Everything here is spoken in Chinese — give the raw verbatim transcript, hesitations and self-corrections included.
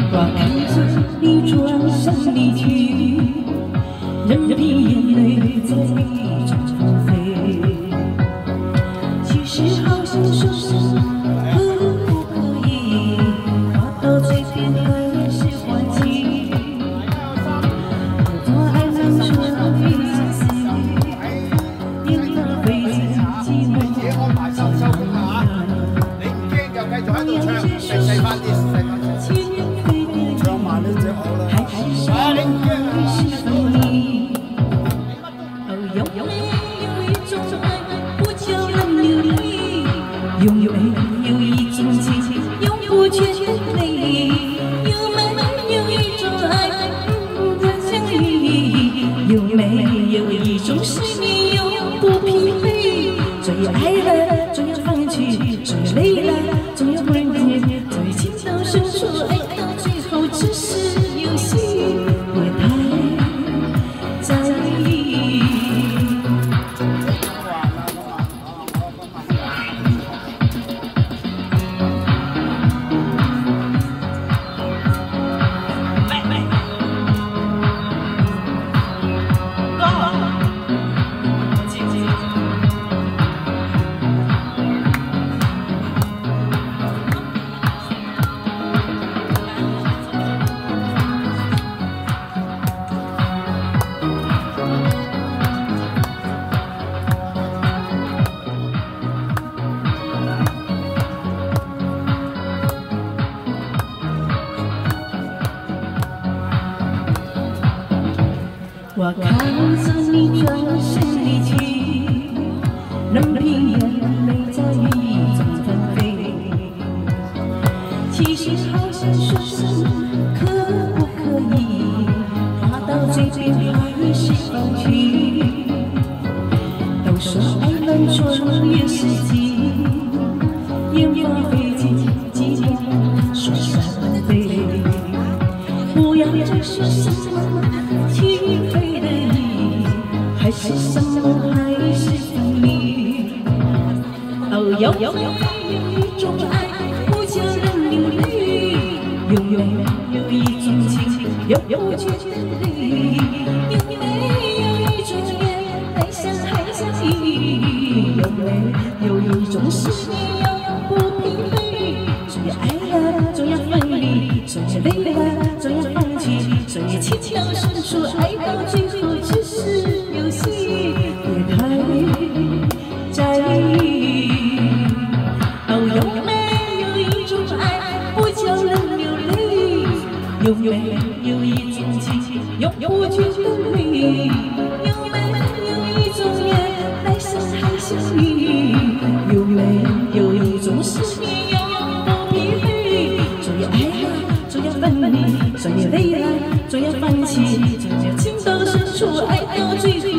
我看着你转身离去，任凭眼泪在眼中飞。其实好想说声可不可以，话到嘴边还是换气。多爱难说一丝丝，也浪费自己寞。我要接受是情人飞的还是伤还是分离？哦，有没有一种爱不叫人流离？有没有一种情永不觉的美丽？有没有一种爱不相依？有没有一种思念永不疲惫？总有爱了，总要放弃；总有累了，总要分别。在情到深处，爱到最后只是游戏，别太在意。我看着你转身离去，任凭眼泪在雨中纷飞。其实好想说声可不可以，话到嘴边还是放弃。都说爱能穿越世纪，烟花飞机寂寞说三杯。不要再说什么情非得已，还是什么还是分离？哦，有没有一种爱不叫人流泪？有没有一种情永不觉的累？有没有一种恋爱像还相依？有没有一种思念永不疲惫？总要爱了，总要分离，总要累了，总要放弃。所以情到深处，爱到最后只是游戏，别太在意。哦，有没有一种爱不叫人流泪？有没有一种情永不觉得累？有没有一种恋来生还相依？有没有一种思念永不疲惫？总要爱了，总要分离，总要累了，总要放弃，总要情到深处，爱到最后。